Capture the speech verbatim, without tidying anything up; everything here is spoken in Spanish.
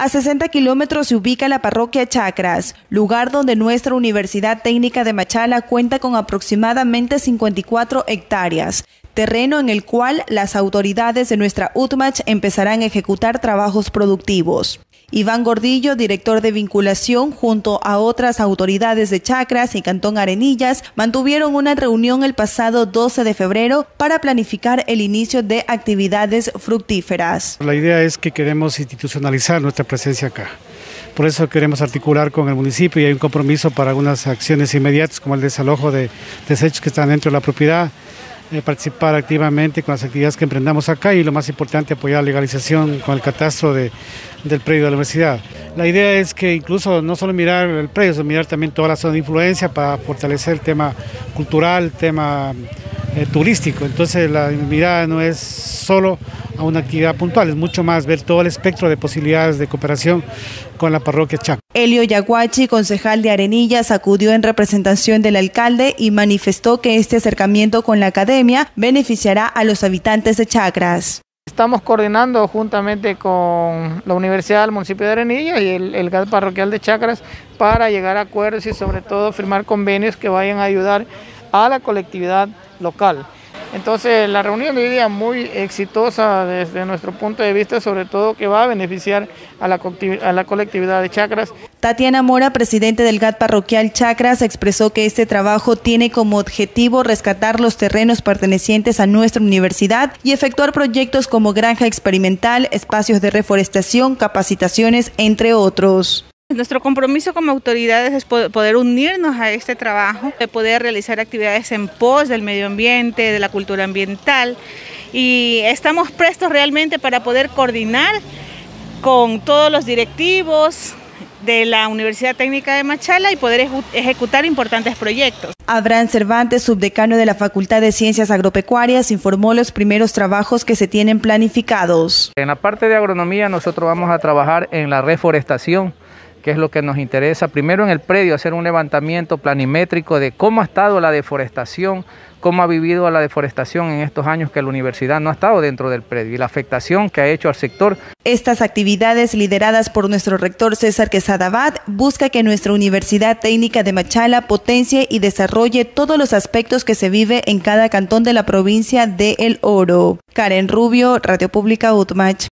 A sesenta kilómetros se ubica la parroquia Chacras, lugar donde nuestra Universidad Técnica de Machala cuenta con aproximadamente cincuenta y cuatro hectáreas, terreno en el cual las autoridades de nuestra U T M A C H empezarán a ejecutar trabajos productivos. Iván Gordillo, director de vinculación, junto a otras autoridades de Chacras y Cantón Arenillas, mantuvieron una reunión el pasado doce de febrero para planificar el inicio de actividades fructíferas. La idea es que queremos institucionalizar nuestra presencia acá. Por eso queremos articular con el municipio y hay un compromiso para algunas acciones inmediatas como el desalojo de desechos que están dentro de la propiedad, eh, participar activamente con las actividades que emprendamos acá y lo más importante apoyar la legalización con el catastro de, del predio de la universidad. La idea es que incluso no solo mirar el predio, sino mirar también toda la zona de influencia para fortalecer el tema cultural, el tema eh, turístico. Entonces la mirada no es solo a una actividad puntual, es mucho más ver todo el espectro de posibilidades de cooperación con la parroquia Chacras. Elio Yaguachi, concejal de Arenillas, acudió en representación del alcalde y manifestó que este acercamiento con la academia beneficiará a los habitantes de Chacras. Estamos coordinando juntamente con la Universidad del Municipio de Arenillas y el, el G A T Parroquial de Chacras para llegar a acuerdos y sobre todo firmar convenios que vayan a ayudar a la colectividad local. Entonces la reunión de hoy día muy exitosa desde nuestro punto de vista, sobre todo que va a beneficiar a la, a la colectividad de Chacras. Tatiana Mora, presidente del G A T Parroquial Chacras, expresó que este trabajo tiene como objetivo rescatar los terrenos pertenecientes a nuestra universidad y efectuar proyectos como granja experimental, espacios de reforestación, capacitaciones, entre otros. Nuestro compromiso como autoridades es poder unirnos a este trabajo, de poder realizar actividades en pos del medio ambiente, de la cultura ambiental, y estamos prestos realmente para poder coordinar con todos los directivos de la Universidad Técnica de Machala y poder ejecutar importantes proyectos. Abraham Cervantes, subdecano de la Facultad de Ciencias Agropecuarias, informó los primeros trabajos que se tienen planificados. En la parte de agronomía nosotros vamos a trabajar en la reforestación, que es lo que nos interesa. Primero en el predio hacer un levantamiento planimétrico de cómo ha estado la deforestación, cómo ha vivido la deforestación en estos años que la universidad no ha estado dentro del predio y la afectación que ha hecho al sector. Estas actividades, lideradas por nuestro rector César Quesada Abad, busca que nuestra Universidad Técnica de Machala potencie y desarrolle todos los aspectos que se vive en cada cantón de la provincia de El Oro. Karen Rubio, Radio Pública U T M A C H.